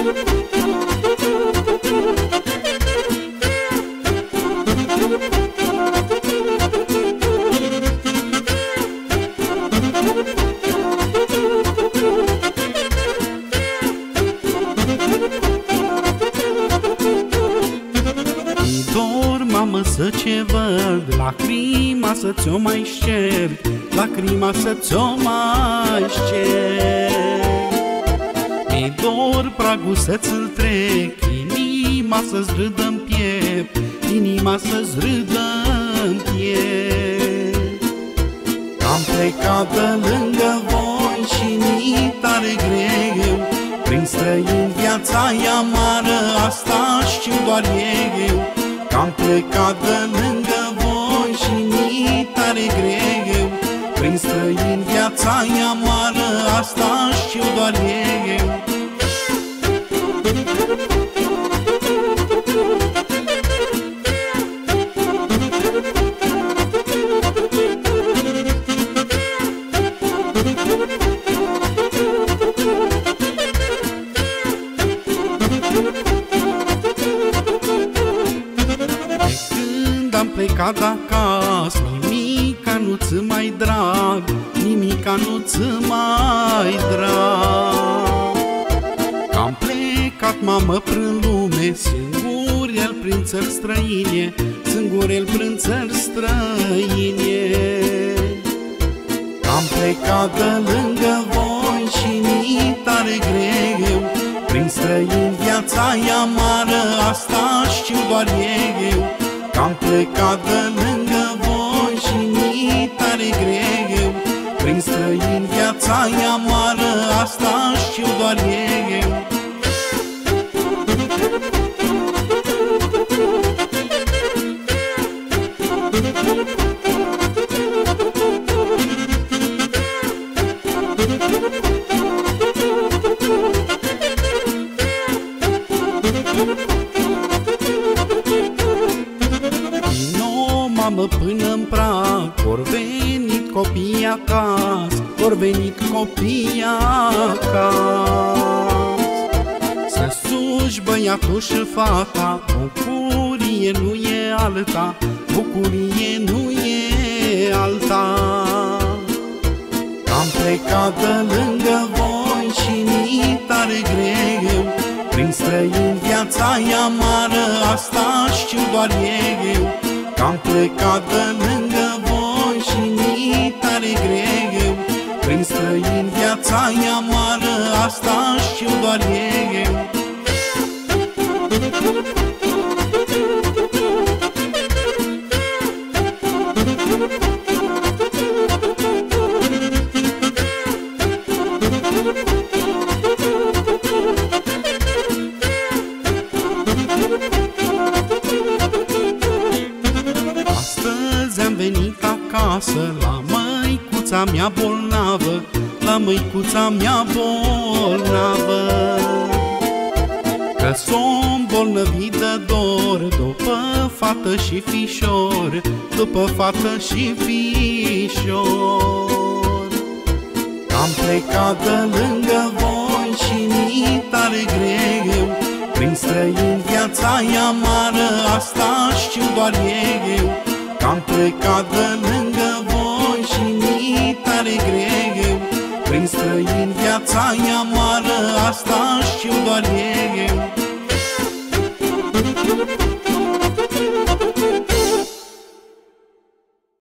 Mamă, să ce văd, lacrima să ți-o mai șterg, lacrima să ți-o mai șterg. Mi-e dor pragul să-ți-l trec, inima să-ți râdă-n piept, inima să-ți râdă-n piept. Am plecat de lângă voi și mi-e tare greu, prin străini viața-i amară, asta știu doar eu. Am plecat de lângă voi și mi-e tare greu, prin străini viața-i amară, asta știu doar eu. Am plecat acasă, nimica nu-ți mai drag, nimica nu-ți mai drag. Am plecat, mamă, prin lume, singur el prin țări străine, singur el prin țări străine. Am plecat de lângă voi și mi-e tare greu, prin străini viața-i amară, asta știu doar eu. Am plecat de lângă voi și mi-e tare greu, prin străini viața-i amară, asta știu doar eu. Mamă, până-n prag, or venit copii acasă, or venit copii acasă. Să suși băiatul și fata, bucurie nu e alta, bucurie nu e alta. Am plecat de lângă voi și mi-e tare greu, prin străini viața-i amară, asta știu doar eu. Am plecat de lângă voi și mi-e tare greu, prin străini viața-i amară, asta știu doar eu. Am venit acasă la măicuța mea bolnavă, la măicuța mea bolnavă. Că s-o îmbolnăvit de dor, după fată și fișor, după fată și fișor. Am plecat de lângă voi și mi-e tare greu, prin străini viața-i amară, asta știu doar eu. Am plecat de lângă voi și mi-e tare greu, prin străini viața-i amară, asta știu doar eu.